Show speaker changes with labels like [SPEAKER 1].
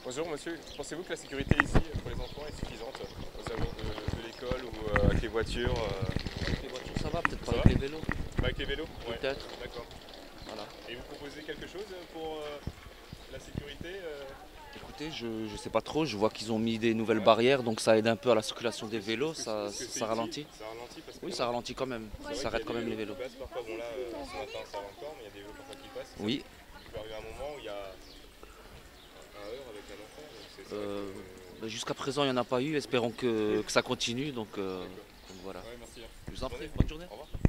[SPEAKER 1] Bonjour monsieur, pensez-vous que la sécurité ici pour les enfants est suffisante aux abords de l'école ou avec les voitures
[SPEAKER 2] Avec les voitures, ça va, peut-être pas
[SPEAKER 1] Ça
[SPEAKER 2] avec
[SPEAKER 1] va
[SPEAKER 2] les vélos.
[SPEAKER 1] Avec les vélos? Ouais,
[SPEAKER 2] Peut-être.
[SPEAKER 1] d'accord.
[SPEAKER 2] Voilà.
[SPEAKER 1] Et vous proposez quelque chose pour la sécurité
[SPEAKER 2] Écoutez, je sais pas trop, je vois qu'ils ont mis des nouvelles
[SPEAKER 1] Ouais.
[SPEAKER 2] barrières, donc ça aide un peu à la circulation des vélos,
[SPEAKER 1] Est-ce que c'est
[SPEAKER 2] ça
[SPEAKER 1] utile?
[SPEAKER 2] ralentit.
[SPEAKER 1] Ça ralentit parce que
[SPEAKER 2] Oui, ça ralentit quand même,
[SPEAKER 1] c'est vrai
[SPEAKER 2] ça
[SPEAKER 1] qu'il y a
[SPEAKER 2] arrête
[SPEAKER 1] des
[SPEAKER 2] quand même les
[SPEAKER 1] vélos qui
[SPEAKER 2] vélos.
[SPEAKER 1] passent parfois. Bon là, ce matin ça va encore, mais il y a des vélos parfois qui passent. Ça
[SPEAKER 2] Oui,
[SPEAKER 1] peut arriver un moment où il y a un heurt avec un enfant. Donc c'est vrai que...
[SPEAKER 2] euh, jusqu'à présent il n'y en a pas eu, espérons que ça continue, donc
[SPEAKER 1] D'accord.
[SPEAKER 2] voilà.
[SPEAKER 1] Ouais, merci, hein.
[SPEAKER 2] Je vous en
[SPEAKER 1] Bonne
[SPEAKER 2] prie,
[SPEAKER 1] journée.
[SPEAKER 2] bonne journée.
[SPEAKER 1] Au revoir.